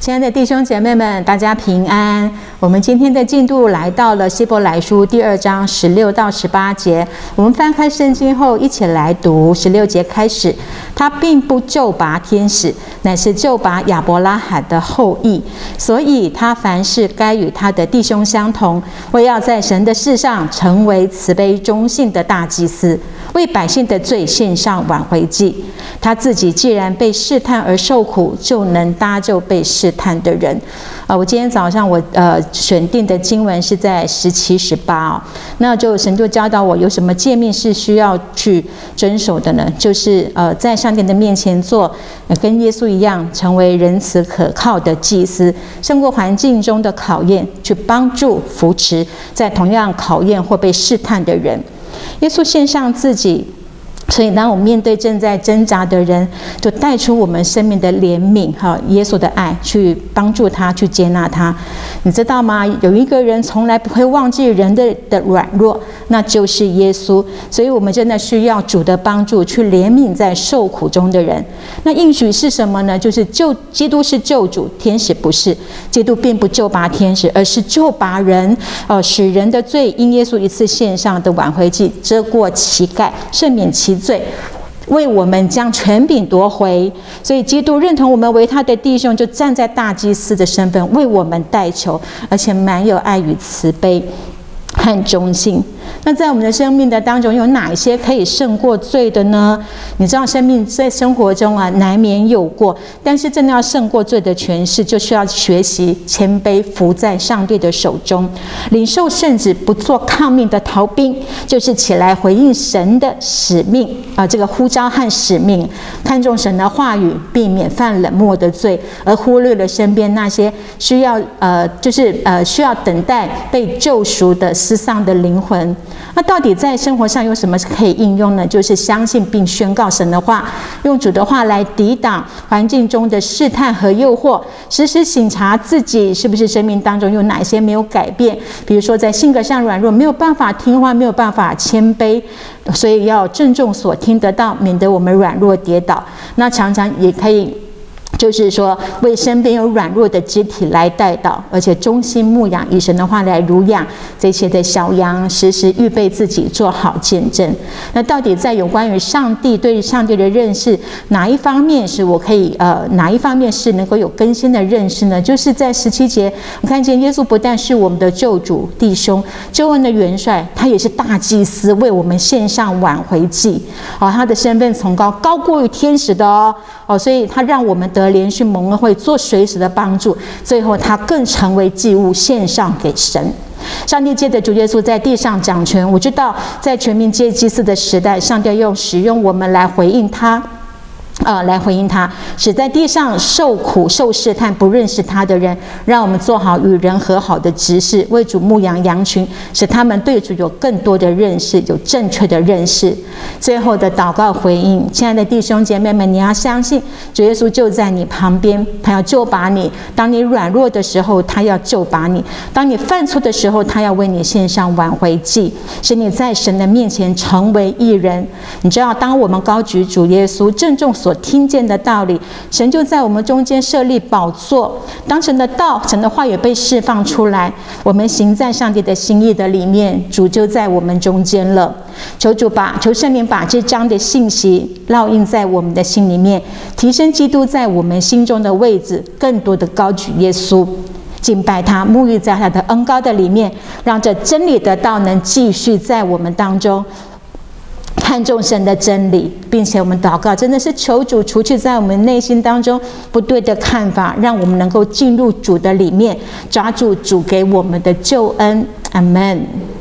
亲爱的弟兄姐妹们，大家平安。我们今天的进度来到了希伯来书第2章16到18节。我们翻开圣经后，一起来读16节开始。他并不救拔天使，乃是救拔亚伯拉罕的后裔，所以他凡事该与他的弟兄相同，为要在神的事上成为慈悲忠信的大祭司，为百姓的罪献上挽回祭。他自己既然被试探而受苦，就能搭救被试探的人。我今天早上选定的经文是在17、18那神就教导我有什么诫命是需要去遵守的呢？就是在上帝的面前做跟耶稣一样，成为仁慈可靠的祭司，胜过环境中的考验，去帮助扶持在同样考验或被试探的人。耶稣献上自己。所以当我们面对正在挣扎的人，就带出我们生命的怜悯耶稣的爱，去帮助他，去接纳他。你知道吗？有一个人从来不会忘记人的软弱，那就是耶稣。所以我们真的需要主的帮助，去怜悯在受苦中的人。那应许是什么呢？就是基督是救主，天使不是。基督并不救拔天使，而是救拔人，使人的罪因耶稣一次献上的挽回祭遮过其盖，赦免其罪，为我们将权柄夺回。所以基督认同我们为他的弟兄，就站在大祭司的身份为我们代求，而且满有爱与慈悲和忠信。那在我们的生命的当中，有哪一些可以胜过罪的呢？你知道生命在生活中难免有过，但是真的要胜过罪的权势，就需要学习谦卑，服在上帝的手中，领受圣旨，不做抗命的逃兵，就是起来回应神的使命这个呼召和使命，看重神的话语，避免犯冷漠的罪，而忽略了身边那些需要需要等待被救赎的失丧的灵魂。那到底在生活上有什么可以应用呢？就是相信并宣告神的话，用主的话来抵挡环境中的试探和诱惑，时时省察自己是不是生命当中有哪些没有改变，比如说在性格上软弱，没有办法听话，没有办法谦卑，所以要郑重所听得到，免得我们软弱跌倒。那常常也可以就是说为身边有软弱的肢体来代祷，而且忠心牧养，以神的话来乳养这些的小羊，时时预备自己做好见证。那到底在有关于上帝对上帝的认识，哪一方面是我可以哪一方面是能够有更新的认识呢？就是在17节，我看见耶稣不但是我们的救主弟兄，救恩的元帅，他也是大祭司，为我们献上挽回祭他的身份崇高，高过于天使的所以他让我们得连续蒙恩惠，做随时的帮助，最后他更成为祭物献上给神。上帝借着主耶稣在地上掌权，我知道在全民皆祭司的时代，上帝要使用我们来回应他，使在地上受苦受试探不认识他的人，让我们做好与人和好的执事，为主牧养羊群，使他们对主有更多的认识，有正确的认识。最后的祷告回应，亲爱的弟兄姐妹们，你要相信主耶稣就在你旁边，他要救拔你。当你软弱的时候，他要救拔你；当你犯错的时候，他要为你献上挽回祭，使你在神的面前成为义人。你知道，当我们高举主耶稣，郑重所听见的道理，神就在我们中间设立宝座。当神的道、神的话语被释放出来，我们行在上帝的心意的里面，主就在我们中间了。求圣灵把这章的信息烙印在我们的心里面，提升基督在我们心中的位置，更多的高举耶稣，敬拜他，沐浴在他的恩膏的里面，让这真理的道能继续在我们当中。看重神的真理，并且我们祷告，真的是求主除去在我们内心当中不对的看法，让我们能够进入主的里面，抓住主给我们的救恩。阿们。